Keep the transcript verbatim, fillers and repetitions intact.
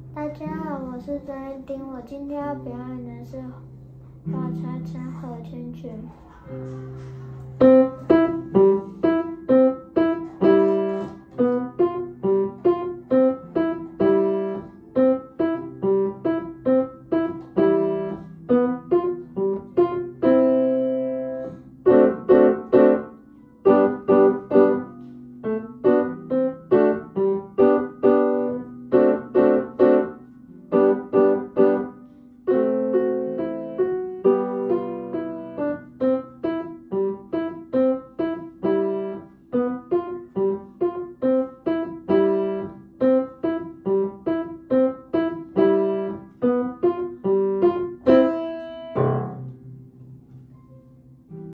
大家好，我是张一丁，我今天要表演的是画叉叉和圈圈。